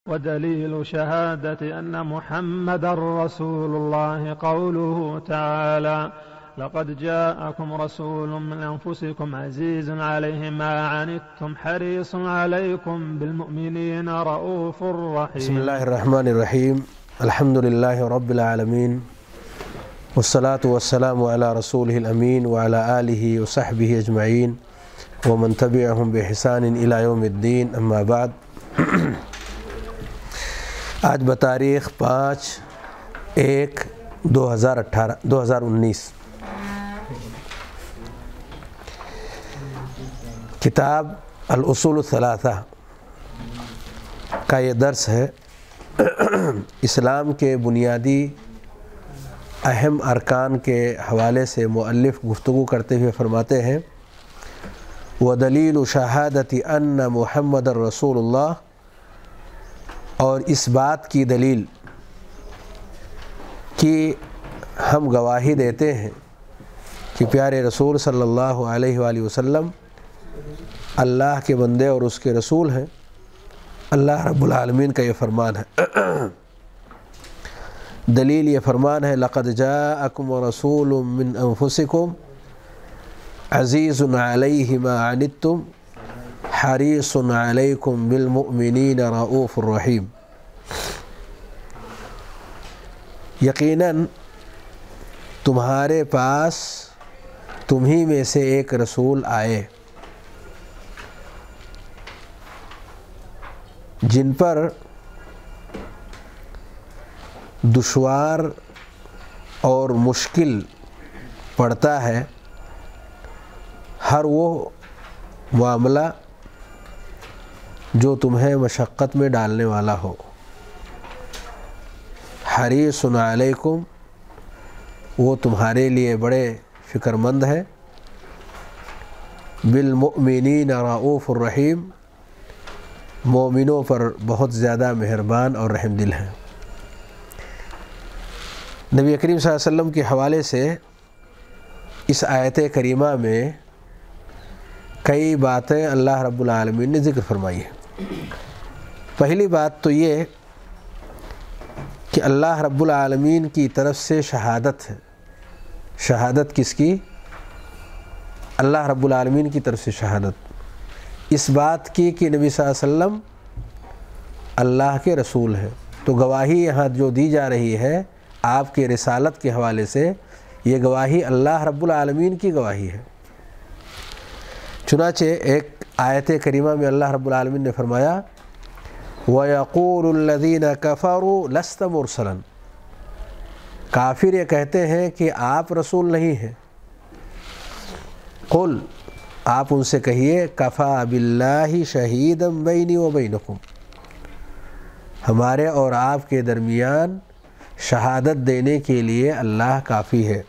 ودليل شهادة أن محمدا رسول الله قوله تعالى: لقد جاءكم رسول من أنفسكم عزيز عليه ما عنتم حريص عليكم بالمؤمنين رؤوف رحيم. بسم الله الرحمن الرحيم. الحمد لله رب العالمين، والصلاة والسلام على رسوله الأمين وعلى آله وصحبه أجمعين ومن تبعهم بإحسان إلى يوم الدين. أما بعد، آج بتاریخ 5/1/2019 کتاب الاصول الثلاثہ کا یہ درس ہے۔ اسلام کے بنیادی اہم ارکان کے حوالے سے مؤلف گفتگو کرتے ہوئے فرماتے ہیں: وَدَلِيلُ شَهَادَةِ أَنَّ مُحَمَّدَ رَسُولُ اللَّهِ، اور اس بات کی دلیل کہ ہم گواہی دیتے ہیں کہ پیارے رسول صلی اللہ علیہ وآلہ وسلم اللہ کے بندے اور اس کے رسول ہیں۔ اللہ رب العالمین کا یہ فرمان ہے، دلیل یہ فرمان ہے: لَقَدْ جَاءَكُمْ رَسُولٌ مِّنْ أَنفُسِكُمْ عَزِيزٌ عَلَيْهِ مَا عَنِتُّمْ حَرِيصٌ عَلَيْكُمْ بِالْمُؤْمِنِينَ رَؤُوفٌ رَحِيمٌ۔ یقیناً تمہارے پاس تمہیں میں سے ایک رسول آئے جن پر دشوار اور مشکل پڑتا ہے ہر وہ معاملہ جو تمہیں مشقت میں ڈالنے والا ہو۔ حریص علیکم، وہ تمہارے لیے بڑے فکر مند ہے۔ بالمؤمنین رؤوف الرحیم، مومنوں پر بہت زیادہ مہربان اور رحم دل ہے۔ نبی کریم صلی اللہ علیہ وسلم کے حوالے سے اس آیت کریمہ میں کئی باتیں اللہ رب العالمین نے ذکر فرمائی ہیں۔ پہلی بات تو یہ کہ اللہ رب العالمین کی طرف سے شہادت ہے۔ شہادت کس کی؟ اللہ رب العالمین کی طرف سے شہادت اس بات کی کہ نبی صلی اللہ علیہ وسلم اللہ کے رسول ہیں۔ تو گواہی یہاں جو دی جا رہی ہے آپ کے رسالت کے حوالے سے، یہ گواہی اللہ رب العالمین کی گواہی ہے۔ چنانچہ ایک آیت کریمہ میں اللہ رب العالمین نے فرمایا: وَيَقُولُ الَّذِينَ كَفَرُوا لَسْتَ مُرْسَلًا، کافر یہ کہتے ہیں کہ آپ رسول نہیں ہیں۔ قُلْ، آپ ان سے کہیے: کفا باللہ شہیدا بینی و بینکم، ہمارے اور آپ کے درمیان شہادت دینے کے لیے اللہ کافی ہے۔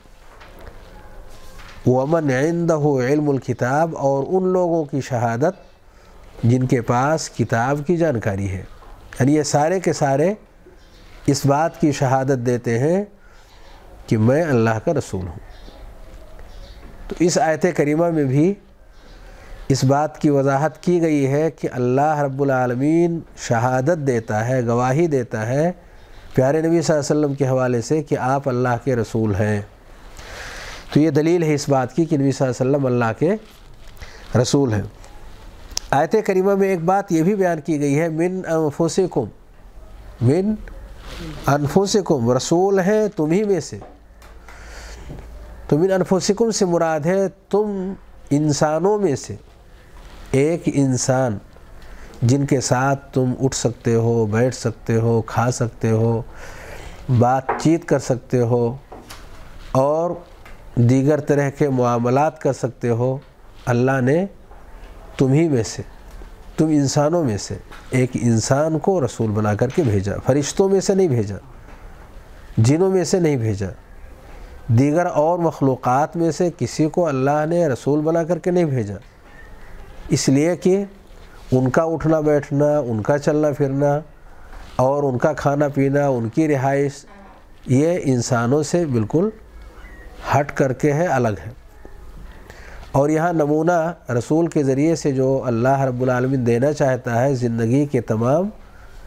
ومن عنده علم الکتاب، اور ان لوگوں کی شہادت جن کے پاس کتاب کی جانکاری ہے۔ یعنی یہ سارے کے سارے اس بات کی شہادت دیتے ہیں کہ میں اللہ کا رسول ہوں۔ تو اس آیت کریمہ میں بھی اس بات کی وضاحت کی گئی ہے کہ اللہ رب العالمین شہادت دیتا ہے، گواہی دیتا ہے پیارے نبی صلی اللہ علیہ وسلم کے حوالے سے کہ آپ اللہ کے رسول ہیں۔ تو یہ دلیل ہے اس بات کی کہ نبی صلی اللہ علیہ وسلم اللہ کے رسول ہیں۔ آیت کریمہ میں ایک بات یہ بھی بیان کی گئی ہے: من انفسکم، من انفسکم، رسول ہیں تمہیں میں سے۔ تو من انفسکم سے مراد ہے تم انسانوں میں سے ایک انسان جن کے ساتھ تم اٹھ سکتے ہو، بیٹھ سکتے ہو، کھا سکتے ہو، بات چیت کر سکتے ہو اور دیگر طرح کے معاملات کر سکتے ہو۔ اللہ نے تمہیں میں سے، تم انسانوں میں سے ایک انسان کو رسول بنا کر کے بھیجا۔ فرشتوں میں سے نہیں بھیجا، جنوں میں سے نہیں بھیجا، دیگر اور مخلوقات میں سے کسی کو اللہ نے رسول بنا کر کے نہیں بھیجا، اس لیے کہ ان کا اٹھنا بیٹھنا، ان کا چلنا پھرنا اور ان کا کھانا پینا، ان کی رہائش، یہ انسانوں سے بالکل ہٹ کر کے ہے، الگ ہے۔ اور یہاں نمونہ رسول کے ذریعے سے جو اللہ رب العالمین دینا چاہتا ہے زندگی کے تمام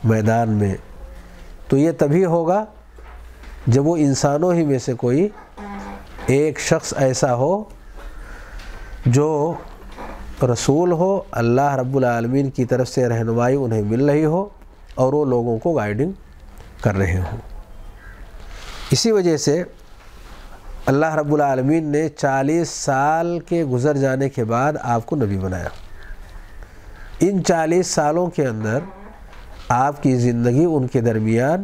میدان میں، تو یہ تبھی ہوگا جب وہ انسانوں ہی میں سے کوئی ایک شخص ایسا ہو جو رسول ہو، اللہ رب العالمین کی طرف سے رہنمائی انہیں مل رہی ہو اور وہ لوگوں کو گائیڈنگ کر رہے ہوں۔ اسی وجہ سے اللہ رب العالمین نے 40 سال کے گزر جانے کے بعد آپ کو نبی بنایا۔ ان 40 سالوں کے اندر آپ کی زندگی ان کے درمیان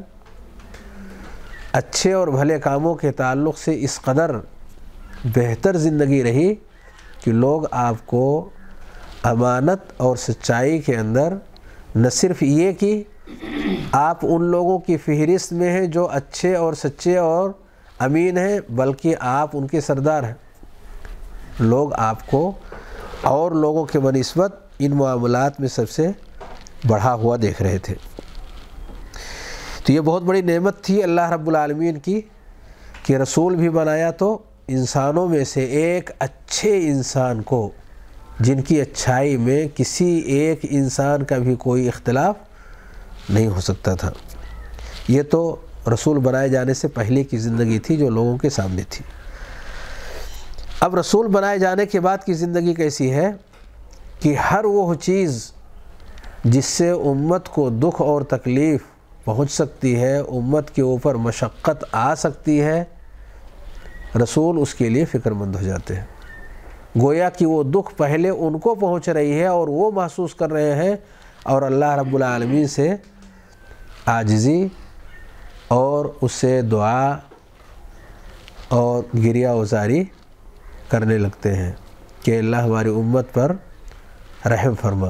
اچھے اور بھلے کاموں کے تعلق سے اس قدر بہتر زندگی رہی کہ لوگ آپ کو امانت اور سچائی کے اندر نہ صرف یہ کہ آپ ان لوگوں کی فہرست میں ہیں جو اچھے اور سچے اور امین ہیں، بلکہ آپ ان کے سردار ہیں۔ لوگ آپ کو اور لوگوں کے بنسبت ان معاملات میں سب سے بڑھا ہوا دیکھ رہے تھے۔ تو یہ بہت بڑی نعمت تھی اللہ رب العالمین کی کہ رسول بھی بنایا تو انسانوں میں سے ایک اچھے انسان کو، جن کی اچھائی میں کسی ایک انسان کا بھی کوئی اختلاف نہیں ہو سکتا تھا۔ یہ تو رسول بنائے جانے سے پہلے کی زندگی تھی جو لوگوں کے سامنے تھی۔ اب رسول بنائے جانے کے بعد کی زندگی کیسی ہے کہ ہر وہ چیز جس سے امت کو دکھ اور تکلیف پہنچ سکتی ہے، امت کے اوپر مشقت آ سکتی ہے، رسول اس کے لیے فکر مند ہو جاتے ہیں۔ گویا کہ وہ دکھ پہلے ان کو پہنچ رہی ہے اور وہ محسوس کر رہے ہیں، اور اللہ رب العالمین سے عاجزی اور اس سے دعا اور گریہ وزاری کرنے لگتے ہیں کہ اللہ ہماری امت پر رحم فرما۔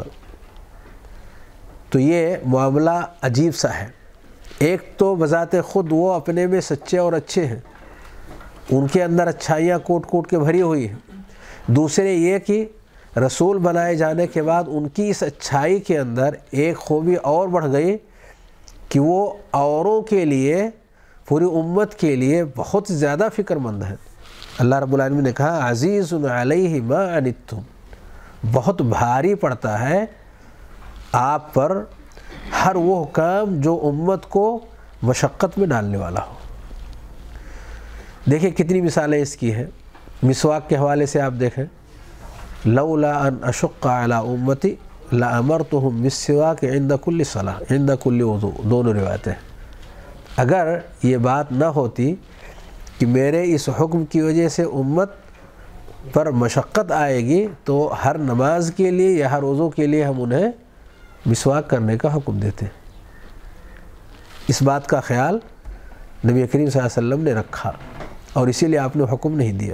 تو یہ معاملہ عجیب سا ہے۔ ایک تو بذات خود وہ اپنے میں سچے اور اچھے ہیں، ان کے اندر اچھائیاں کوٹ کوٹ کے بھری ہوئی ہیں۔ دوسرے یہ کہ رسول بنائے جانے کے بعد ان کی اس اچھائی کے اندر ایک خوبی اور بڑھ گئی کہ وہ اوروں کے لیے، پوری امت کے لیے بہت زیادہ فکر مند ہے۔ اللہ رب العالمین نے کہا عزیز علیہ ما عنتم، بہت بھاری پڑتا ہے آپ پر ہر وہ کام جو امت کو مشقت میں ڈالنے والا ہو۔ دیکھیں کتنی مثالیں اس کی ہیں۔ مسواک کے حوالے سے آپ دیکھیں، لولا ان اشق علی امتی لامرتهم بالسواک عند کل صلاۃ عند کل وضوء، دونوں روایتیں۔ اگر یہ بات نہ ہوتی کہ میرے اس حکم کی وجہ سے امت پر مشقت آئے گی تو ہر نماز کے لیے یا ہر وضو کے لیے ہم انہیں مسواک کرنے کا حکم دیتے۔ اس بات کا خیال نبی کریم صلی اللہ علیہ وسلم نے رکھا اور اسی لیے آپ نے حکم نہیں دیا۔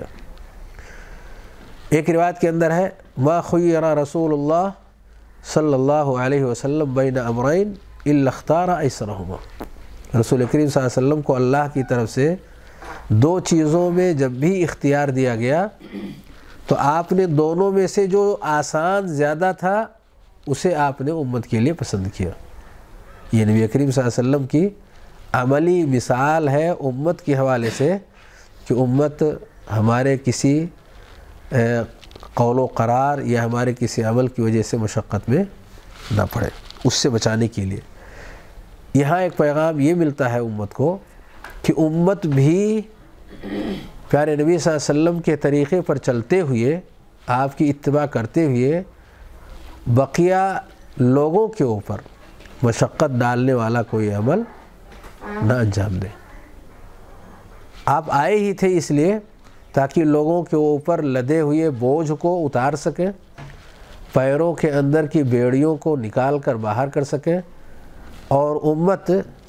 ایک روایت کے اندر ہے ما خیر رسول اللہ صلی اللہ علیہ وسلم بین امرین الا اختار ایسرہما، رسول کریم صلی اللہ علیہ وسلم کو اللہ کی طرف سے دو چیزوں میں جب بھی اختیار دیا گیا تو آپ نے دونوں میں سے جو آسان زیادہ تھا اسے آپ نے امت کے لیے پسند کیا۔ یہ نبی کریم صلی اللہ علیہ وسلم کی عملی مثال ہے امت کے حوالے سے کہ امت ہمارے کسی قول و قرار یا ہمارے کسی عمل کی وجہ سے مشقت میں نہ پڑے، اس سے بچانے کے لیے۔ یہاں ایک پیغام یہ ملتا ہے امت کو کہ امت بھی پیارے نبی صلی اللہ علیہ وسلم کے طریقے پر چلتے ہوئے، آپ کی اتباع کرتے ہوئے بقیہ لوگوں کے اوپر مشقت ڈالنے والا کوئی عمل نہ انجام دے۔ آپ آئے ہی تھے اس لیے تاکہ لوگوں کے اوپر لدے ہوئے بوجھ کو اتار سکیں، پیروں کے اندر کی بیڑیوں کو نکال کر باہر کر سکیں اور امت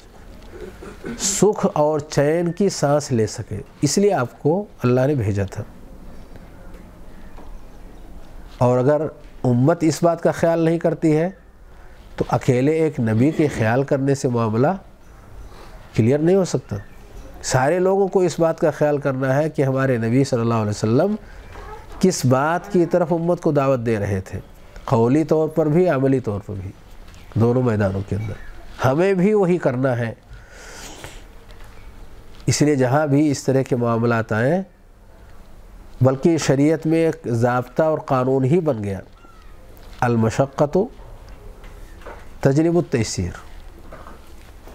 سکھ اور چین کی سانس لے سکے۔ اس لیے آپ کو اللہ نے بھیجا تھا۔ اور اگر امت اس بات کا خیال نہیں کرتی ہے تو اکیلے ایک نبی کے خیال کرنے سے معاملہ کلیئر نہیں ہو سکتا۔ سارے لوگوں کو اس بات کا خیال کرنا ہے کہ ہمارے نبی صلی اللہ علیہ وسلم کس بات کی طرف امت کو دعوت دے رہے تھے، قولی طور پر بھی عملی طور پر بھی، دونوں میدانوں کے اندر ہمیں بھی وہی کرنا ہے۔ اس لیے جہاں بھی اس طرح کے معاملات آئیں، بلکہ شریعت میں ایک ضابطہ اور قانون ہی بن گیا، المشقت تجلب التیسیر،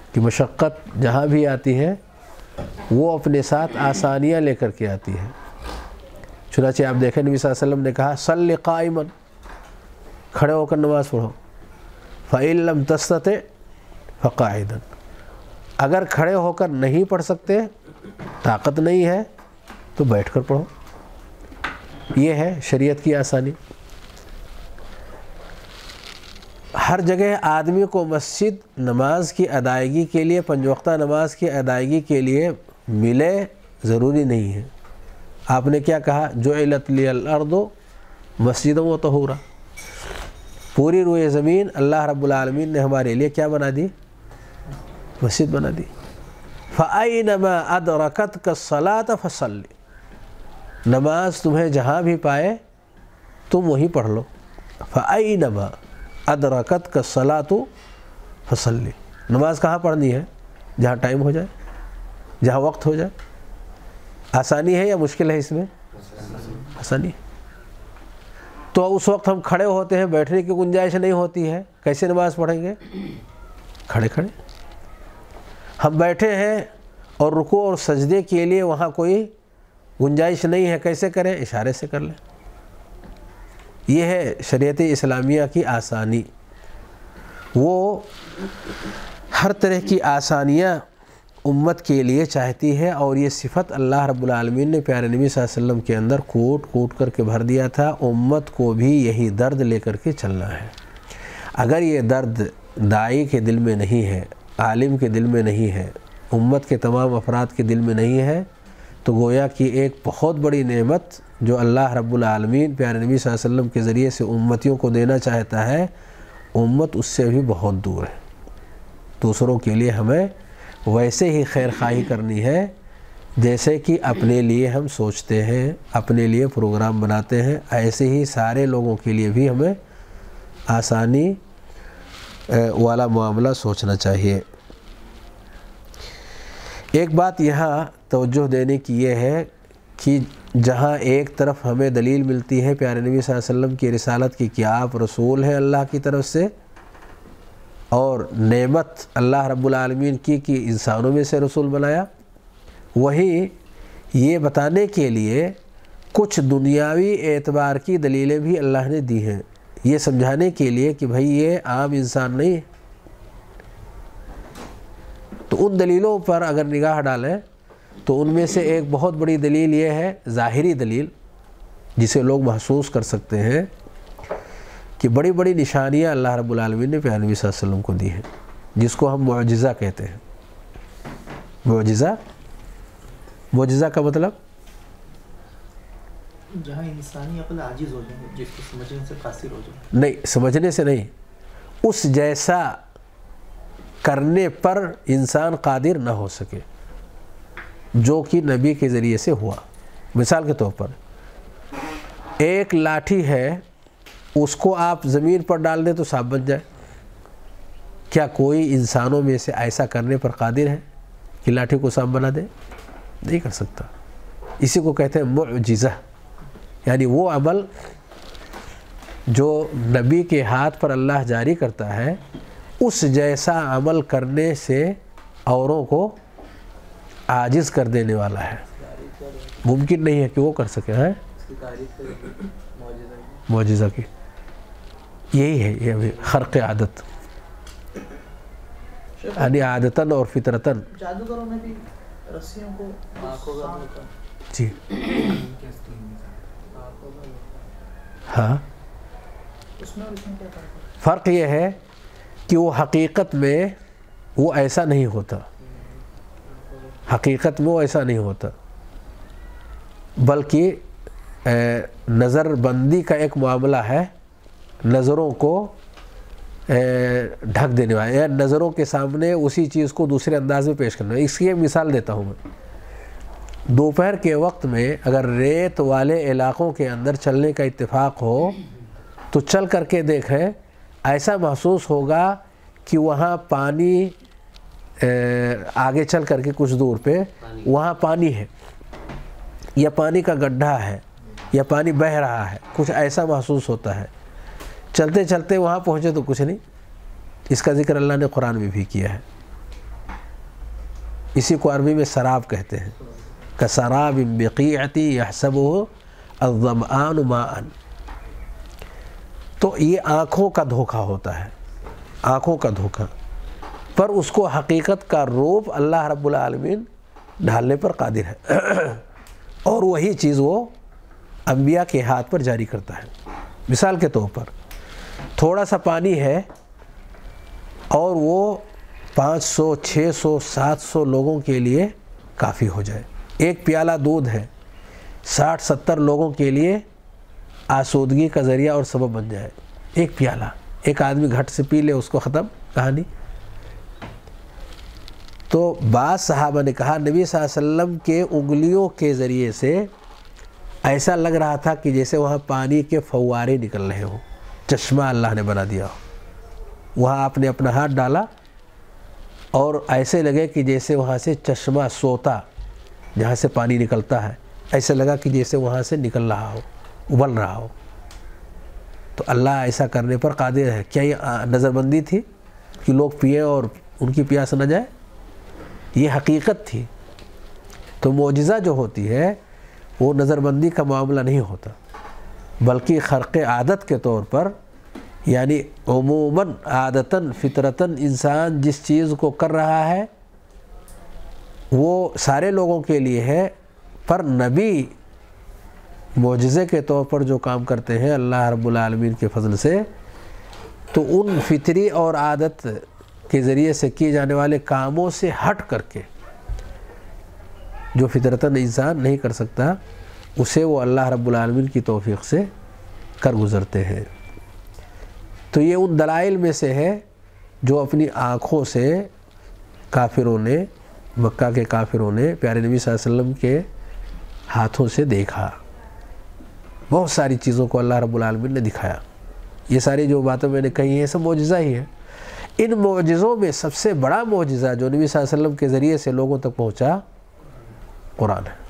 کہ مشقت جہاں بھی آتی ہے وہ اپنے ساتھ آسانیاں لے کر کے آتی ہے۔ چنانچہ آپ دیکھیں نبی صلی اللہ علیہ وسلم نے کہا صلی قائما، کھڑے ہو کر نماز پڑھو، فَإِن لَمْ تَسْتَطِعْ فَقَاعِدًا، اگر کھڑے ہو کر نہیں پڑھ سکتے، طاقت نہیں ہے، تو بیٹھ کر پڑھو۔ یہ ہے شریعت کی آسانی۔ ہر جگہ آدمی کو مسجد نماز کی ادائیگی کے لیے، پنج وقتہ نماز کی ادائیگی کے لیے ملے ضروری نہیں ہے۔ آپ نے کیا کہا؟ جعلت لی الارض مسجدا و طہورا، پوری روئے زمین اللہ رب العالمین نے ہمارے لیے کیا بنا دی؟ مسجد بنا دی۔ فَأَيْنَمَا أَدْرَكَتْكَ الصَّلَاةَ فَصَلِّ، نماز تمہیں جہاں بھی پائے تم وہیں پڑھ لو۔ فَأَيْنَمَا أَدْرَكَتْكَ الصَّلَاةُ فَصَلِّ، نماز کہاں پڑھنی ہے؟ جہاں ٹائم ہو جائے، جہاں وقت ہو جائے۔ آسانی ہے یا مشکل ہے اس میں؟ آسانی ہے۔ تو اس وقت ہم کھڑے ہوتے ہیں، بیٹھنے کی گنجائش نہیں ہوتی ہے، کیسے نماز پڑھیں گے؟ کھڑے کھڑے۔ ہم بیٹھے ہیں اور رکوع اور سجدے کے لیے وہاں کوئی گنجائش نہیں ہے، کیسے کریں؟ اشارے سے کر لیں۔ یہ ہے شریعت اسلامیہ کی آسانی۔ وہ ہر طرح کی آسانیاں امت کے لیے چاہتی ہے، اور یہ صفت اللہ رب العالمین نے پیارے نبی صلی اللہ علیہ وسلم کے اندر کوٹ کوٹ کر کے بھر دیا تھا۔ امت کو بھی یہی درد لے کر کے چلنا ہے۔ اگر یہ درد داعی کے دل میں نہیں ہے، عالم کے دل میں نہیں ہے، امت کے تمام افراد کے دل میں نہیں ہے، تو گویا کہ ایک بہت بڑی نعمت جو اللہ رب العالمین پیارے نبی صلی اللہ علیہ وسلم کے ذریعے سے امتیوں کو دینا چاہتا ہے، امت اس سے بھی بہت دور ہے۔ دوسروں کے لیے ہمیں ویسے ہی خیر خواہی کرنی ہے جیسے کہ اپنے لیے ہم سوچتے ہیں، اپنے لیے پروگرام بناتے ہیں، ایسے ہی سارے لوگوں کے لیے بھی ہمیں آسانی والا معاملہ سوچنا چاہیے۔ ایک بات یہاں توجہ دینے کی یہ ہے کہ جہاں ایک طرف ہمیں دلیل ملتی ہے پیارے نبی صلی اللہ علیہ وسلم کی رسالت کی کہ آپ رسول ہیں اللہ کی طرف سے، اور نعمت اللہ رب العالمین کی کہ انسانوں میں سے رسول بنایا، وہیں یہ بتانے کے لیے کچھ دنیاوی اعتبار کی دلیلیں بھی اللہ نے دی ہیں، یہ سمجھانے کے لیے کہ بھئی یہ عام انسان نہیں ہے۔ تو ان دلیلوں پر اگر نگاہ ڈالیں تو ان میں سے ایک بہت بڑی دلیل یہ ہے، ظاہری دلیل جسے لوگ محسوس کر سکتے ہیں، کہ بڑی بڑی نشانیاں اللہ رب العالمین نے پیارے نبی صلی اللہ علیہ وسلم کو دی ہیں، جس کو ہم معجزہ کہتے ہیں۔ معجزہ کا مطلب جہاں انسانی عقل عاجز ہو جائے، جس کو سمجھنے سے قاصر ہو جائے۔ نہیں، سمجھنے سے نہیں، اس جیسا کرنے پر انسان قادر نہ ہو سکے جو کہ نبی کے ذریعے سے ہوا۔ مثال کے طور پر ایک لاٹھی ہے، اس کو آپ زمین پر ڈال دیں تو سانپ بن جائے۔ کیا کوئی انسانوں میں سے ایسا کرنے پر قادر ہے کہ لاٹھی کو سانپ بنا دے؟ نہیں کر سکتا۔ اسی کو کہتے ہیں معجزہ، یعنی وہ عمل جو نبی کے ہاتھ پر اللہ جاری کرتا ہے، اس جیسا عمل کرنے سے اوروں کو عاجز کر دینے والا ہے، ممکن نہیں ہے کہ وہ کر سکے۔ ہے معجزہ کی یہی ہے، یہ خرق عادت، یعنی عادتاً اور فطرتاً۔ جادوگروں نے بھی رسیوں کو جی ہاں، فرق یہ ہے کہ وہ حقیقت میں وہ ایسا نہیں ہوتا، حقیقت میں وہ ایسا نہیں ہوتا، بلکہ نظر بندی کا ایک معاملہ ہے، نظروں کو ڈھک دینے والا، یا نظروں کے سامنے اسی چیز کو دوسرے انداز میں پیش کرنا۔ اس کی ایک مثال دیتا ہوں میں۔ دوپہر کے وقت میں اگر ریت والے علاقوں کے اندر چلنے کا اتفاق ہو تو چل کر کے دیکھیں، ایسا محسوس ہوگا کہ وہاں پانی، آگے چل کر کے کچھ دور پہ وہاں پانی ہے، یا پانی کا گڈھا ہے، یا پانی بہہ رہا ہے، کچھ ایسا محسوس ہوتا ہے۔ چلتے چلتے وہاں پہنچے تو کچھ نہیں۔ اس کا ذکر اللہ نے قرآن میں بھی کیا ہے۔ اسی کو عربی میں سراب کہتے ہیں، کسراب بقیعۃ یحسبہ الظمآن ماء۔ تو یہ آنکھوں کا دھوکہ ہوتا ہے، آنکھوں کا دھوکہ، پر اس کو حقیقت کا روپ اللہ رب العالمین ڈھالنے پر قادر ہے، اور وہی چیز وہ انبیاء کے ہاتھ پر جاری کرتا ہے۔ مثال کے طور پر تھوڑا سا پانی ہے اور وہ 500 600 700 لوگوں کے لیے کافی ہو جائے، ایک پیالہ دودھ ہے 60 70 لوگوں کے لیے آسودگی کا ذریعہ اور سبب بن جائے، ایک پیالہ، ایک آدمی گھٹ سے پی لے اس کو ختم کہانی۔ تو بعض صحابہ نے کہا نبی صلی اللہ علیہ وسلم کے انگلیوں کے ذریعے سے ایسا لگ رہا تھا کہ جیسے وہاں پانی کے فوارے نکل رہے ہوں، چشمہ اللہ نے بنا دیا ہو۔ وہاں آپ نے اپنا ہاتھ ڈالا اور ایسے لگے کہ جیسے وہاں سے چشمہ سوتا جہاں سے پانی نکلتا ہے، ایسے لگا کہ جیسے وہاں سے نکل رہا ہو، ابل رہا ہو۔ تو اللہ ایسا کرنے پر قادر ہے۔ کیا یہ نظر بندی تھی کہ لوگ پئیں اور ان کی پیاس نہ جائے؟ یہ حقیقت تھی۔ تو معجزہ جو ہوتی ہے وہ نظر بندی کا معاملہ نہیں ہوتا، بلکہ خرق عادت کے طور پر، یعنی عموماً عادتاً فطرتاً انسان جس چیز کو کر رہا ہے وہ سارے لوگوں کے لیے ہے، پر نبی معجزے کے طور پر جو کام کرتے ہیں اللہ رب العالمین کے فضل سے، تو ان فطری اور عادت کے ذریعے سے کیے جانے والے کاموں سے ہٹ کر کے جو فطرتاً انسان نہیں کر سکتا اسے وہ اللہ رب العالمین کی توفیق سے کر گزرتے ہیں۔ تو یہ ان دلائل میں سے ہے جو اپنی آنکھوں سے کافروں نے، مکہ کے کافروں نے پیارے نبی صلی اللہ علیہ وسلم کے ہاتھوں سے دیکھا۔ بہت ساری چیزوں کو اللہ رب العالمین نے دکھایا۔ یہ ساری جو باتیں میں نے کہی ہیں سب معجزہ ہی ہے۔ ان معجزوں میں سب سے بڑا معجزہ جو نبی صلی اللہ علیہ وسلم کے ذریعے سے لوگوں تک پہنچا قرآن ہے۔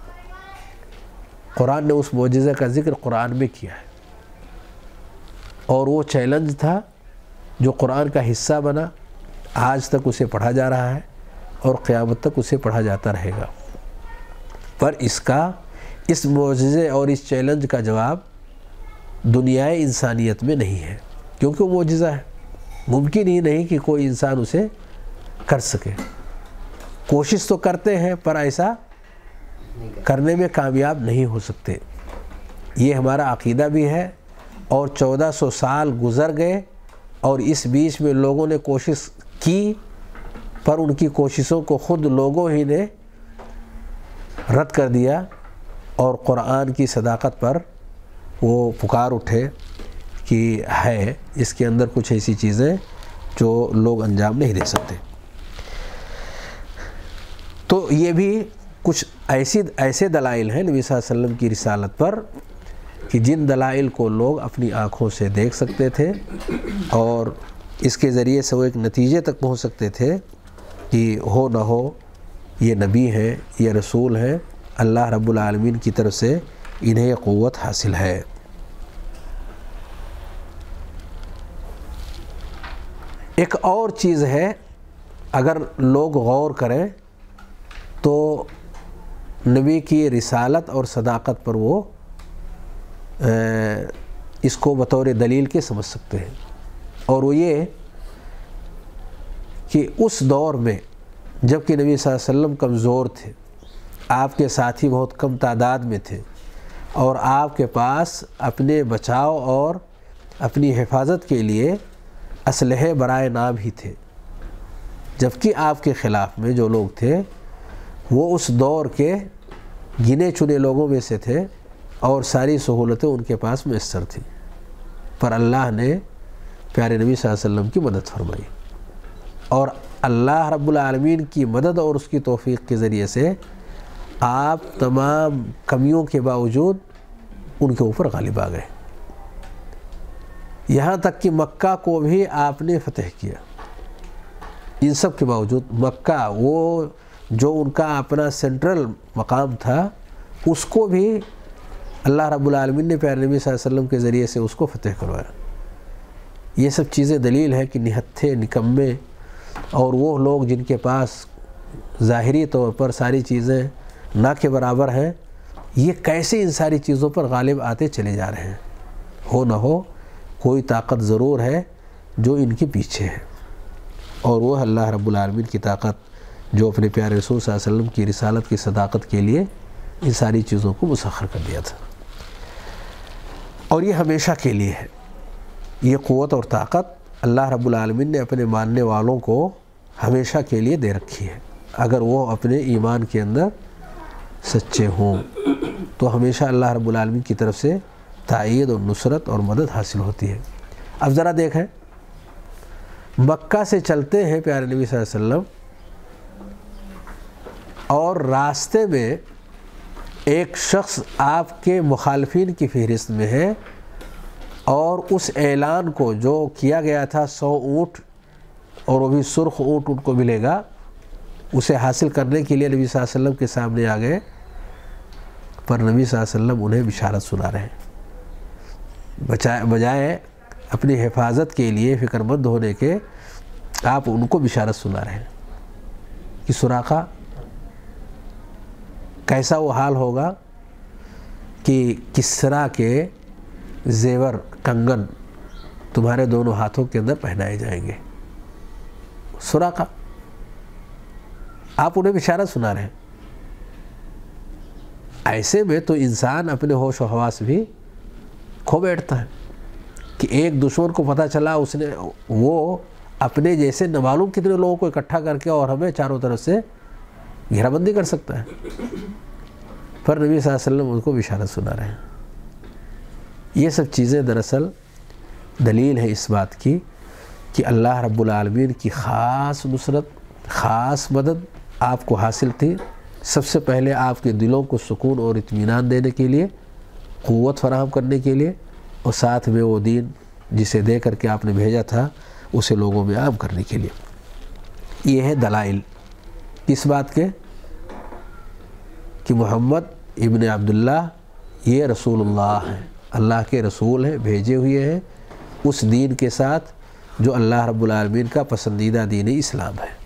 قرآن نے اس معجزے کا ذکر قرآن میں کیا ہے، اور وہ چیلنج تھا جو قرآن کا حصہ بنا، آج تک اسے پڑھا جا رہا ہے اور قیامت تک اسے پڑھا جاتا رہے گا۔ پر اس معجزے اور اس چیلنج کا جواب دنیائے انسانیت میں نہیں ہے، کیونکہ وہ معجزہ ہے، ممکن ہی نہیں کہ کوئی انسان اسے کر سکے۔ کوشش تو کرتے ہیں پر ایسا کرنے میں کامیاب نہیں ہو سکتے۔ یہ ہمارا عقیدہ بھی ہے، اور 1400 سال گزر گئے اور اس بیچ میں لوگوں نے کوشش کی، پر ان کی کوششوں کو خود لوگوں ہی نے رد کر دیا، اور قرآن کی صداقت پر وہ پکار اٹھے کہ ہے اس کے اندر کچھ ایسی چیزیں جو لوگ انجام نہیں دے سکتے۔ تو یہ بھی کچھ ایسے دلائل ہیں نبی صلی اللہ علیہ وسلم کی رسالت پر کہ جن دلائل کو لوگ اپنی آنکھوں سے دیکھ سکتے تھے، اور اس کے ذریعے سے وہ ایک نتیجے تک پہنچ سکتے تھے کہ ہو نہ ہو یہ نبی ہیں، یہ رسول ہیں، اللہ رب العالمین کی طرف سے انہیں قوت حاصل ہے۔ ایک اور چیز ہے، اگر لوگ غور کریں تو نبی کی رسالت اور صداقت پر وہ اس کو بطور دلیل کے سمجھ سکتے ہیں، اور وہ یہ کہ اس دور میں جب کہ نبی صلی اللہ علیہ وسلم کمزور تھے، آپ کے ساتھی بہت کم تعداد میں تھے، اور آپ کے پاس اپنے بچاؤ اور اپنی حفاظت کے لیے اسلحے برائے نام ہی تھے، جبکہ آپ کے خلاف میں جو لوگ تھے وہ اس دور کے گنے چنے لوگوں میں سے تھے، اور ساری سہولتیں ان کے پاس میسر تھیں، پر اللہ نے پیارے نبی صلی اللہ علیہ وسلم کی مدد فرمائی، اور اللہ رب العالمین کی مدد اور اس کی توفیق کے ذریعے سے آپ تمام کمیوں کے باوجود ان کے اوپر غالب آ گئے، یہاں تک کہ مکہ کو بھی آپ نے فتح کیا۔ ان سب کے باوجود مکہ، وہ جو ان کا اپنا سینٹرل مقام تھا، اس کو بھی اللہ رب العالمین نے پیارے نبی صلی اللہ علیہ وسلم کے ذریعے سے اس کو فتح کروایا۔ یہ سب چیزیں دلیل ہے کہ نہتھے، نکمے اور وہ لوگ جن کے پاس ظاہری طور پر ساری چیزیں نہ کے برابر ہیں، یہ کیسے ان ساری چیزوں پر غالب آتے چلے جا رہے ہیں؟ ہو نہ ہو کوئی طاقت ضرور ہے جو ان کے پیچھے ہے، اور وہ اللہ رب العالمین کی طاقت جو اپنے پیارے رسول صلی اللہ علیہ وسلم کی رسالت کی صداقت کے لیے ان ساری چیزوں کو مسخر کر دیا تھا، اور یہ ہمیشہ کے لیے ہے۔ یہ قوت اور طاقت اللہ رب العالمین نے اپنے ماننے والوں کو ہمیشہ کے لیے دے رکھی ہے۔ اگر وہ اپنے ایمان کے اندر سچے ہوں تو ہمیشہ اللہ رب العالمین کی طرف سے تائید اور نصرت اور مدد حاصل ہوتی ہے۔ اب ذرا دیکھیں، مکہ سے چلتے ہیں پیارے نبی صلی اللہ علیہ وسلم، اور راستے میں ایک شخص آپ کے مخالفین کی فہرست میں ہے، اور اس اعلان کو جو کیا گیا تھا 100 اونٹ اور وہ بھی سرخ اونٹ ان کو ملے گا، اسے حاصل کرنے کے لیے نبی صلی اللہ علیہ وسلم کے سامنے آ گئے، پر نبی صلی اللہ علیہ وسلم انہیں بشارت سنا رہے ہیں، بجائے اپنی حفاظت کے لیے فکر مند ہونے کے آپ ان کو بشارت سنا رہے ہیں کہ سراقہ کیسا وہ حال ہوگا کہ کسرا کے زیور کنگن تمہارے دونوں ہاتھوں کے اندر پہنائے جائیں گے۔ سراقہ آپ انہیں بشارت سنا رہے ہیں۔ ایسے میں تو انسان اپنے ہوش و حواس بھی کھو بیٹھتا ہے کہ ایک دشمن کو پتہ چلا، اس نے وہ اپنے جیسے نہ معلوم کتنے لوگوں کو اکٹھا کر کے اور ہمیں چاروں طرف سے گھیرا بندی کر سکتا ہے، پر نبی صلی اللہ علیہ وسلم ان کو بشارت سنا رہے ہیں۔ یہ سب چیزیں دراصل دلیل ہے اس بات کی کہ اللہ رب العالمین کی خاص نصرت، خاص مدد آپ کو حاصل تھی، سب سے پہلے آپ کے دلوں کو سکون اور اطمینان دینے کے لیے، قوت فراہم کرنے کے لیے، اور ساتھ میں وہ دین جسے دے کر کے آپ نے بھیجا تھا اسے لوگوں میں عام کرنے کے لیے۔ یہ ہے دلائل اس بات کے کہ محمد ابن عبداللہ یہ رسول اللہ ہیں، اللہ کے رسول ہیں، بھیجے ہوئے ہیں اس دین کے ساتھ جو اللہ رب العالمین کا پسندیدہ دین اسلام ہے۔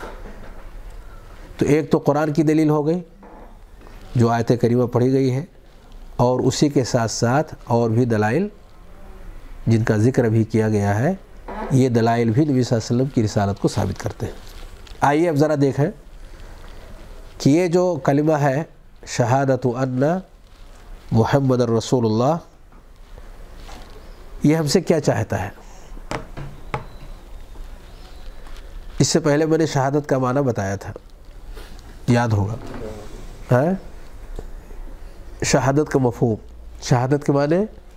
تو ایک تو قرآن کی دلیل ہو گئی جو آیت کریمہ پڑھی گئی ہے، اور اسی کے ساتھ ساتھ اور بھی دلائل جن کا ذکر بھی کیا گیا ہے، یہ دلائل بھی نبی صلی اللہ علیہ وسلم کی رسالت کو ثابت کرتے ہیں۔ آئیے اب ذرا دیکھیں کہ یہ جو کلمہ ہے شہادت ان محمد الرسول اللہ، یہ ہم سے کیا چاہتا ہے؟ اس سے پہلے میں نے شہادت کا معنی بتایا تھا، یاد ہوگا، شہادت کا مفہوم، شہادت کے معنی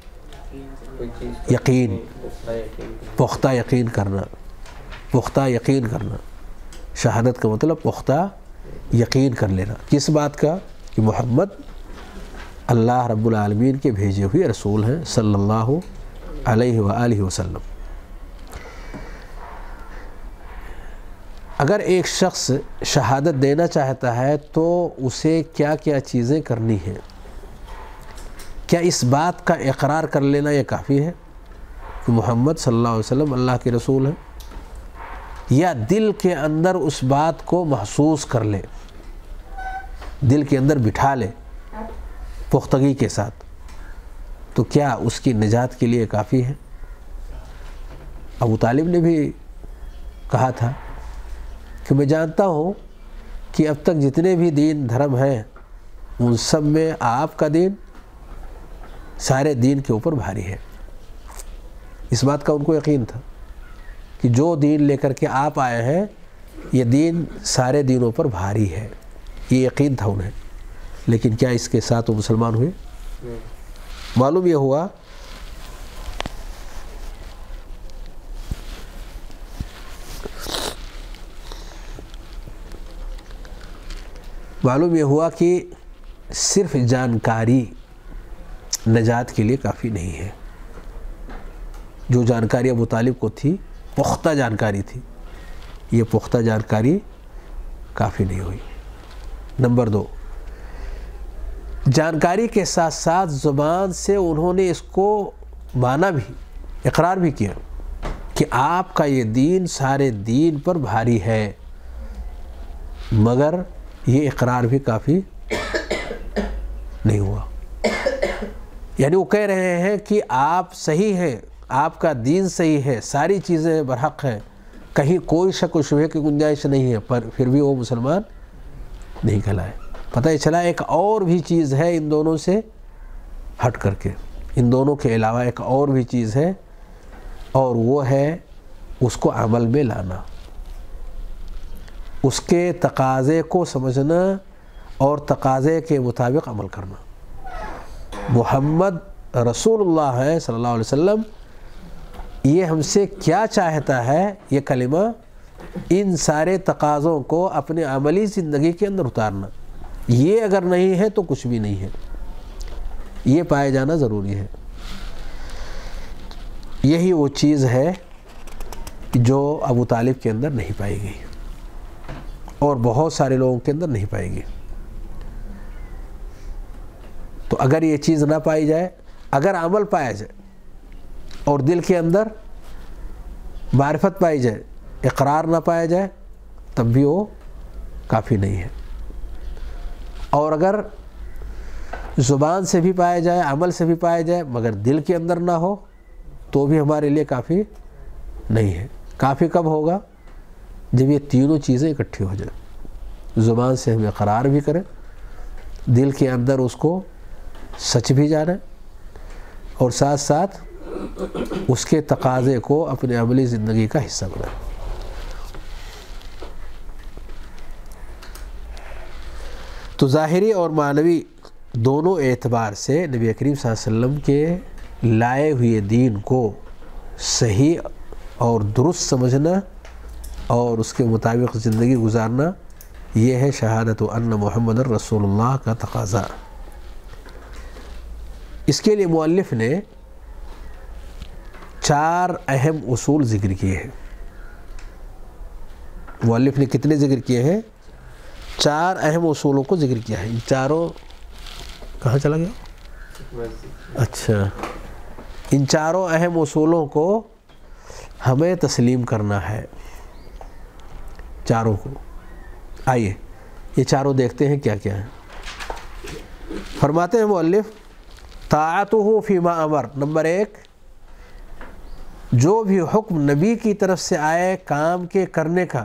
یقین، پختہ یقین کرنا، پختہ یقین کرنا۔ شہادت کا مطلب پختہ یقین کر لینا، کس بات کا؟ کہ محمد اللہ رب العالمین کے بھیجے ہوئے رسول ہیں صلی اللہ علیہ وآلہ وسلم۔ اگر ایک شخص شہادت دینا چاہتا ہے تو اسے کیا کیا چیزیں کرنی ہیں؟ کیا اس بات کا اقرار کر لینا یہ کافی ہے کہ محمد صلی اللہ علیہ وسلم اللہ کے رسول ہیں، یا دل کے اندر اس بات کو محسوس کر لے، دل کے اندر بٹھا لے پختگی کے ساتھ، تو کیا اس کی نجات کے لیے کافی ہے؟ ابو طالب نے بھی کہا تھا کہ میں جانتا ہوں کہ اب تک جتنے بھی دین دھرم ہیں ان سب میں آپ کا دین سارے دین کے اوپر بھاری ہے۔ اس بات کا ان کو یقین تھا کہ جو دین لے کر کے آپ آئے ہیں یہ دین سارے دینوں پر بھاری ہے، یہ یقین تھا انہیں۔ لیکن کیا اس کے ساتھ وہ مسلمان ہوئے؟ معلوم یہ ہوا کہ صرف جانکاری نجات کے لیے کافی نہیں ہے۔ جو جانکاری ابو طالب کو تھی پختہ جانکاری تھی، یہ پختہ جانکاری کافی نہیں ہوئی۔ نمبر 2، جانکاری کے ساتھ ساتھ زبان سے انہوں نے اس کو مانا بھی، اقرار بھی کیا کہ آپ کا یہ دین سارے دین پر بھاری ہے، مگر یہ اقرار بھی کافی نہیں ہوا. یعنی وہ کہہ رہے ہیں کہ آپ صحیح ہیں, آپ کا دین صحیح ہے, ساری چیزیں برحق ہیں, کہیں کوئی شک و شبہ کی گنجائش نہیں ہے, پر پھر بھی وہ مسلمان نہیں کہلائے. پتہ ہی چلا ایک اور بھی چیز ہے ان دونوں سے ہٹ کر کے, ان دونوں کے علاوہ ایک اور بھی چیز ہے, اور وہ ہے اس کو عمل میں لانا, اس کے تقاضے کو سمجھنا اور تقاضے کے مطابق عمل کرنا. محمد رسول اللہ ہے صلی اللہ علیہ وسلم, یہ ہم سے کیا چاہتا ہے, یہ کلمہ ان سارے تقاضوں کو اپنے عملی زندگی کے اندر اتارنا, یہ اگر نہیں ہے تو کچھ بھی نہیں ہے, یہ پائے جانا ضروری ہے. یہی وہ چیز ہے جو ابو طالب کے اندر نہیں پائی گئی اور بہت سارے لوگوں کے اندر نہیں پائے گی. تو اگر یہ چیز نہ پائی جائے, اگر عمل پایا جائے اور دل کے اندر معرفت پائی جائے, اقرار نہ پایا جائے, تب بھی وہ کافی نہیں ہے. اور اگر زبان سے بھی پایا جائے, عمل سے بھی پایا جائے, مگر دل کے اندر نہ ہو, تو بھی ہمارے لیے کافی نہیں ہے. کافی کب ہوگا؟ جب یہ تینوں چیزیں اکٹھی ہو جائیں, زبان سے ہم اقرار بھی کریں, دل کے اندر اس کو سچ بھی جانا, اور ساتھ ساتھ اس کے تقاضے کو اپنے عملی زندگی کا حصہ بنائیں. تو ظاہری اور معنوی دونوں اعتبار سے نبی کریم صلی اللہ علیہ وسلم کے لائے ہوئے دین کو صحیح اور درست سمجھنا اور اس کے مطابق زندگی گزارنا, یہ ہے شہادت ان محمد رسول اللہ کا تقاضا. اس کے لیے مؤلف نے 4 اہم اصول ذکر کیے ہیں. مؤلف نے کتنے ذکر کیے ہیں؟ 4 اہم اصولوں کو ذکر کیا ہے. ان چاروں کہاں چلا گیا؟ اچھا, ان چاروں اہم اصولوں کو ہمیں تسلیم کرنا ہے, چاروں کو. آئیے یہ چاروں دیکھتے ہیں کیا کیا ہیں. فرماتے ہیں مؤلف, طاعتہ فیما امر. نمبر 1, جو بھی حکم نبی کی طرف سے آئے کام کے کرنے کا,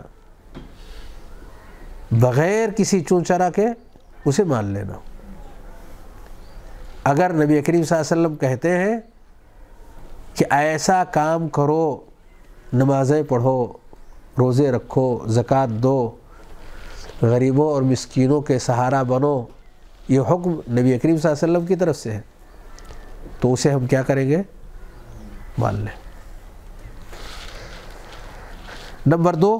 بغیر کسی چونچرا کے اسے مان لینا. اگر نبی کریم صلی اللہ علیہ وسلم کہتے ہیں کہ ایسا کام کرو, نمازیں پڑھو, روزے رکھو, زکوٰۃ دو, غریبوں اور مسکینوں کے سہارا بنو, یہ حکم نبی کریم صلی اللہ علیہ وسلم کی طرف سے ہے, تو اسے ہم کیا کریں گے؟ مان لیں. نمبر 2,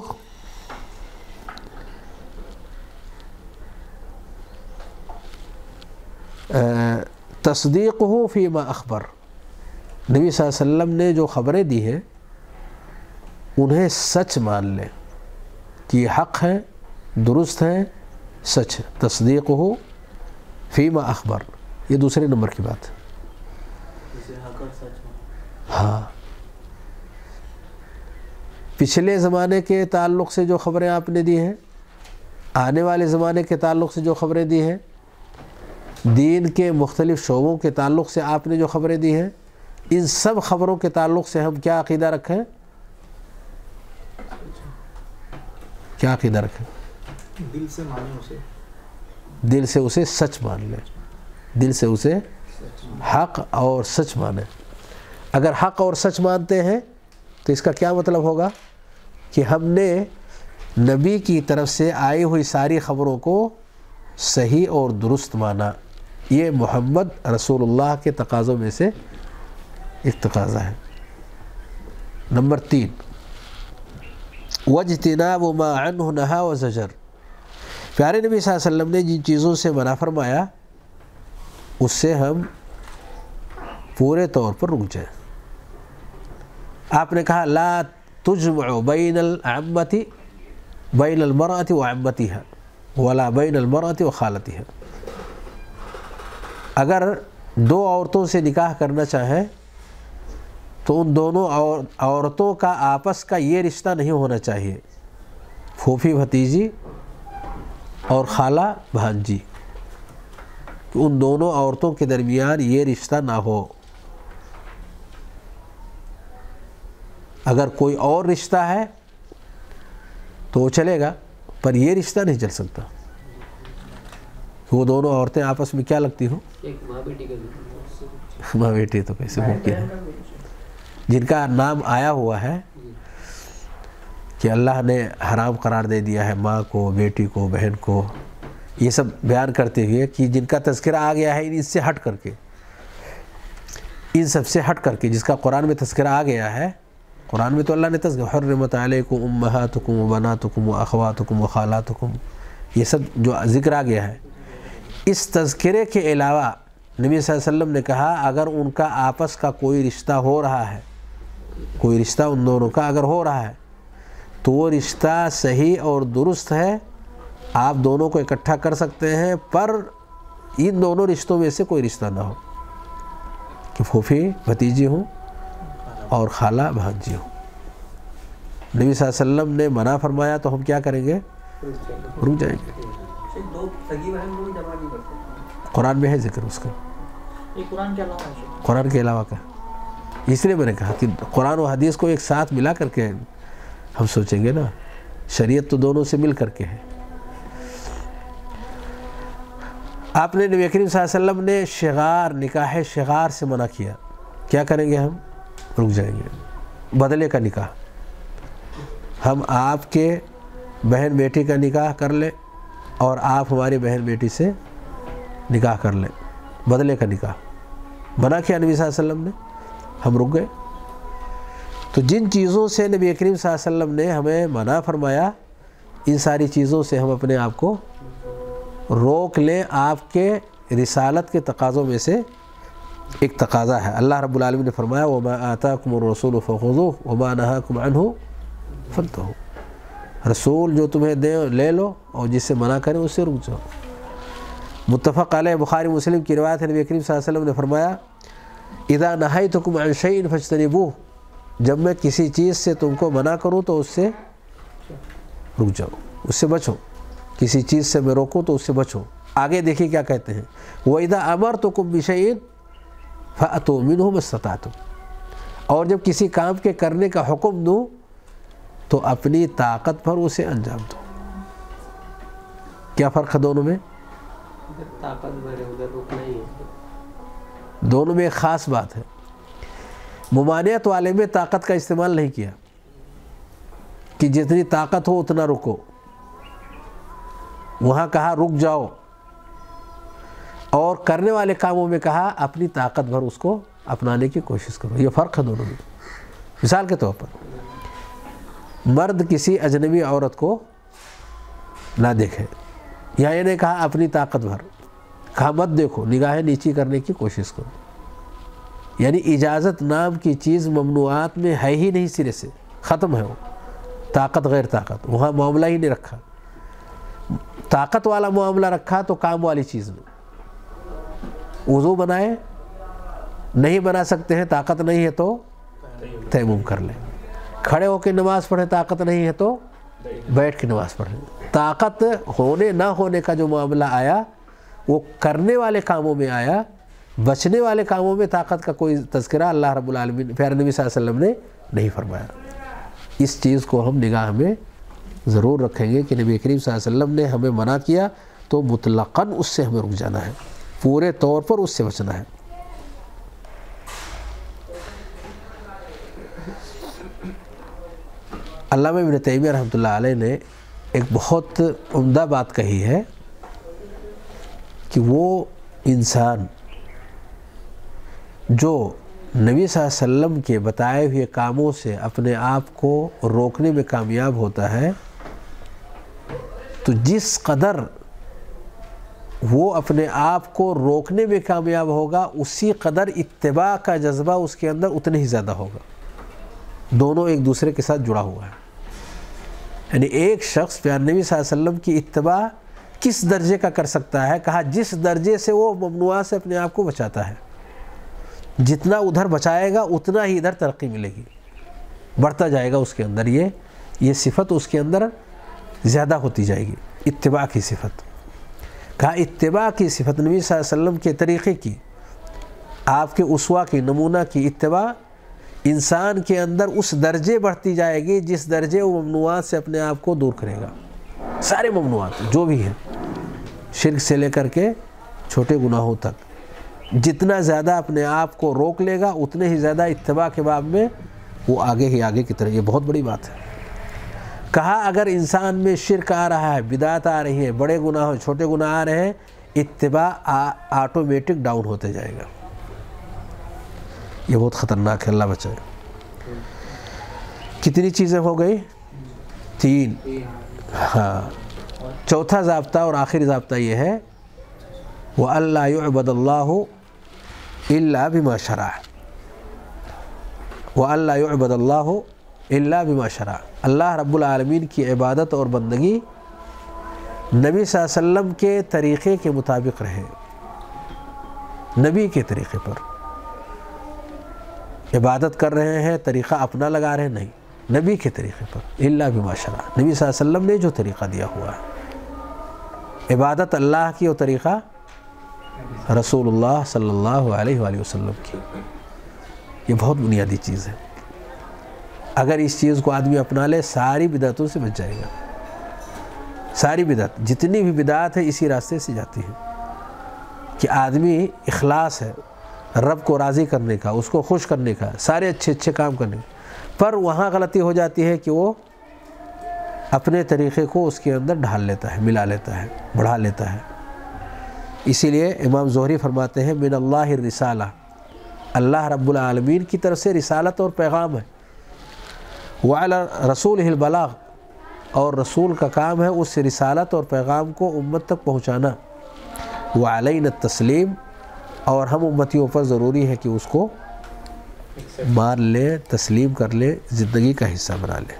تصدیقہ فیما اخبر. نبی صلی اللہ علیہ وسلم نے جو خبریں دی ہیں انہیں سچ مان لیں کہ یہ حق ہیں, درست ہیں, سچ ہے. تصدیقہ فیما اخبر, یہ دوسرے نمبر کی بات ہے. ہاں, پچھلے زمانے کے تعلق سے جو خبریں آپ نے دی ہیں, آنے والے زمانے کے تعلق سے جو خبریں دی ہیں, دین کے مختلف شعبوں کے تعلق سے آپ نے جو خبریں دی ہیں, ان سب خبروں کے تعلق سے ہم کیا عقیدہ رکھیں؟ کیا عقیدہ رکھیں؟ دل سے مانیں اسے, دل سے اسے سچ مان لیں, دل سے اسے حق اور سچ مانیں. اگر حق اور سچ مانتے ہیں تو اس کا کیا مطلب ہوگا کہ ہم نے نبی کی طرف سے آئی ہوئی ساری خبروں کو صحیح اور درست مانا. یہ محمد رسول اللہ کے تقاضوں میں سے ایک تقاضا ہے. نمبر 3, واجتناب ما عنہ نہا و زجر. پیارے نبی صلی اللہ علیہ وسلم نے جن چیزوں سے منع فرمایا اس سے ہم پورے طور پر رک جائیں. آپ نے کہا لا تجمع بین العمۃ بین المرأة وعمتها ولا بین المرأة وخالتها. اگر 2 عورتوں سے نکاح کرنا چاہیں تو ان دونوں عورتوں کا آپس کا یہ رشتہ نہیں ہونا چاہیے, پھوپھی بھتیجی اور خالہ بھانجی، ان دونوں عورتوں کے درمیان یہ رشتہ نہ ہو۔ اگر کوئی اور رشتہ ہے تو وہ چلے گا، پر یہ رشتہ نہیں چل سکتا۔ وہ دونوں عورتیں آپس میں کیا لگتی ہوں؟ ماں بیٹی تو کیسے ممکن ہے؟ جن کا نام آیا ہوا ہے کہ اللہ نے حرام قرار دے دیا ہے ماں کو، بیٹی کو، بہن کو، یہ سب بیان کرتے ہوئے کہ جن کا تذکرہ آ گیا ہے ان سے ہٹ کر کے، ان سب سے ہٹ کر کے، جس کا قرآن میں تذکرہ آ گیا ہے، قرآن میں تو اللہ نے تذکرہ حرمت علیکم امہاتکم وبناتکم واخواتکم وخالاتکم، یہ سب جو ذکر آ گیا ہے، اس تذکرے کے علاوہ نبی صلی اللہ علیہ وسلم نے کہا اگر ان کا آپس کا کوئی رشتہ ہو رہا ہے، کوئی رشتہ ان دونوں کا اگر ہو رہا ہے تو وہ رشتہ صحیح اور درست ہے، آپ دونوں کو اکٹھا کر سکتے ہیں، پر ان دونوں رشتوں میں سے کوئی رشتہ نہ ہو کہ پھوپھی بھتیجی ہوں اور خالہ بھانجی ہوں۔ نبی صلی اللہ علیہ وسلم نے منع فرمایا تو ہم کیا کریں گے؟ رک جائیں گے۔ قرآن میں ہے ذکر اس کا، قرآن کے علاوہ کا، اس لیے میں نے کہا کہ قرآن و حدیث کو ایک ساتھ ملا کر کے ہم سوچیں گے نا، شریعت تو دونوں سے مل کر کے ہے۔ آپ نے نبی کریم صلی اللہ علیہ وسلم نے شغار، نکاح شغار سے منع کیا۔ کیا کریں گے ہم؟ رک جائیں گے۔ بدلے کا نکاح، ہم آپ کے بہن بیٹی کا نکاح کر لیں اور آپ ہماری بہن بیٹی سے نکاح کر لیں، بدلے کا نکاح منع کیا نبی صلی اللہ علیہ وسلم نے، ہم رک گئے۔ تو جن چیزوں سے نبی کریم صلی اللہ علیہ وسلم نے ہمیں منع فرمایا، ان ساری چیزوں سے ہم اپنے آپ کو روک لیں۔ آپ کے رسالت کے تقاضوں میں سے ایک تقاضا ہے۔ اللہ رب العالمین نے فرمایا وَمَا آتَاكُمُ الرَّسُولُ فَخُذُوهُ وَمَا نَهَاكُمْ عَنْهُ فَانْتَهُوا، رسول جو تمہیں دے لے لو اور جس سے منع کریں اس سے رک جاؤ۔ متفق علیہ، بخاری مسلم کی روایت ہے، نبی کریم صلی اللہ علیہ وسلم نے فرمایا اِذَا نَهَيْتُكُمْ عَنْ شَيْءٍ فَاجْتَنِبُوهُ، جب میں کسی چیز سے تم کو منع کروں تو اس سے رک جاؤ، اس سے بچو، کسی چیز سے میں روکوں تو اس سے بچو۔ آگے دیکھیے کیا کہتے ہیں، وَإِذَا أَمَرْتُكُمْ بِشَيْءٍ فَأْتُوا مِنْهُ مَا اسْتَطَعْتُمْ، اور جب کسی کام کے کرنے کا حکم دوں تو اپنی طاقت پر اسے انجام دو۔ کیا فرق ہے دونوں میں؟ دونوں میں ایک خاص بات ہے، ممانعت والے میں طاقت کا استعمال نہیں کیا کہ جتنی طاقت ہو اتنا رکو، وہاں کہا رک جاؤ، اور کرنے والے کاموں میں کہا اپنی طاقت بھر اس کو اپنانے کی کوشش کرو۔ یہ فرق ہے دونوں میں۔ مثال کے طور پر مرد کسی اجنبی عورت کو نہ دیکھے، یا یہ نہیں کہا اپنی طاقت بھر، کہا مت دیکھو، نگاہیں نیچی کرنے کی کوشش کرو، یعنی اجازت نام کی چیز ممنوعات میں ہے ہی نہیں، سرے سے ختم ہے وہ، طاقت غیر طاقت وہاں معاملہ ہی نہیں رکھا۔ طاقت والا معاملہ رکھا تو کام والی چیز میں، وضو بنائے، نہیں بنا سکتے ہیں، طاقت نہیں ہے تو تیمم کر لیں، کھڑے ہو کے نماز پڑھیں، طاقت نہیں ہے تو بیٹھ کے نماز پڑھیں۔ طاقت ہونے نہ ہونے کا جو معاملہ آیا وہ کرنے والے کاموں میں آیا، بچنے والے کاموں میں طاقت کا کوئی تذکرہ اللہ رب العالمین پیارے نبی صلی اللہ علیہ وسلم نے نہیں فرمایا۔ اس چیز کو ہم نگاہ میں ضرور رکھیں گے کہ نبی کریم صلی اللہ علیہ وسلم نے ہمیں منع کیا تو مطلقاً اس سے ہمیں رک جانا ہے، پورے طور پر اس سے بچنا ہے۔ علامہ ابن تیمیہ رحمۃ اللہ علیہ نے ایک بہت عمدہ بات کہی ہے کہ وہ انسان جو نبی صلی اللہ علیہ وسلم کے بتائے ہوئے کاموں سے اپنے آپ کو روکنے میں کامیاب ہوتا ہے تو جس قدر وہ اپنے آپ کو روکنے میں کامیاب ہوگا اسی قدر اتباع کا جذبہ اس کے اندر اتنے ہی زیادہ ہوگا۔ دونوں ایک دوسرے کے ساتھ جڑا ہوا ہے، یعنی ایک شخص پیارے نبی صلی اللہ علیہ وسلم کی اتباع کس درجے کا کر سکتا ہے، کہا جس درجے سے وہ ممنوعات سے اپنے آپ کو بچاتا ہے، جتنا ادھر بچائے گا اتنا ہی ادھر ترقی ملے گی، بڑھتا جائے گا اس کے اندر، یہ صفت اس کے اندر زیادہ ہوتی جائے گی۔ اتباع کی صفت. کہا اتباع کی صفت نبی صلی اللہ علیہ وسلم کے طریقے کی، آپ کے اسوہ کی، نمونہ کی اتباع انسان کے اندر اس درجے بڑھتی جائے گی جس درجے وہ ممنوعات سے اپنے آپ کو دور کرے گا. سارے ممنوعات جو بھی ہیں، شرک سے لے کر کے چھوٹے گناہوں تک، جتنا زیادہ اپنے آپ کو روک لے گا اتنے ہی زیادہ اتباع کے باب میں وہ آگے ہی آگے کی طرح. یہ بہت بڑی بات ہے. کہا اگر انسان میں شرک آ رہا ہے، بدعت آ رہی ہے، بڑے گناہ چھوٹے گناہ آ رہے ہیں، اتباع آٹومیٹک ڈاؤن ہوتے جائے گا. یہ بہت خطرناک ہے، اللہ بچائے. کتنی چیزیں ہو گئی؟ 3. ہاں، چوتھا ضابطہ اور آخری ضابطہ یہ ہے وَأَلَّا يُعْبَدَ اللَّهُ إِلَّا بِمَا شَرَعَ. وَأَلَّا يُعْبَدَ اللَّهُ إِلَّا بِمَا شَرَعَ. اللہ رب العالمین کی عبادت اور بندگی نبی صلی اللہ علیہ وسلم کے طریقے کے مطابق رہے. نبی کے طریقے پر عبادت کر رہے ہیں، طریقہ اپنا لگا رہے ہیں، نہیں، نبی کے طریقے پر. الا بما شرع، نبی صلی اللہ علیہ وسلم نے جو طریقہ دیا ہوا ہے. عبادت اللہ کی اور طریقہ رسول اللہ صلی اللہ علیہ وآلہ وسلم کی. یہ بہت بنیادی چیز ہے. اگر اس چیز کو آدمی اپنا لے ساری بدعتوں سے بچ جائے گا. ساری بدعت، جتنی بھی بدعات ہے اسی راستے سے جاتی ہیں کہ آدمی اخلاص ہے رب کو راضی کرنے کا، اس کو خوش کرنے کا، سارے اچھے اچھے کام کرنے کا، پر وہاں غلطی ہو جاتی ہے کہ وہ اپنے طریقے کو اس کے اندر ڈھال لیتا ہے، ملا لیتا ہے، بڑھا لیتا ہے. اسی لیے امام زہری فرماتے ہیں من اللہ الرسالہ، اللہ رب العالمین کی طرف سے رسالت اور پیغام ہے. وعلی رسولہ البلاغ، اور رسول کا کام ہے اس رسالت اور پیغام کو امت تک پہنچانا. وعلینا التسلیم، اور ہم امتیوں پر ضروری ہے کہ اس کو مان لیں، تسلیم کر لیں، زندگی کا حصہ بنا لیں.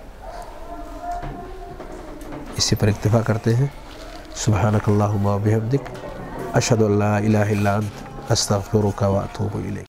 اسی پر اکتفا کرتے ہیں. سبحانک اللہم و بحمدک، اشہد ان لا الہ الا انت، استغفرک و اتوب الیک.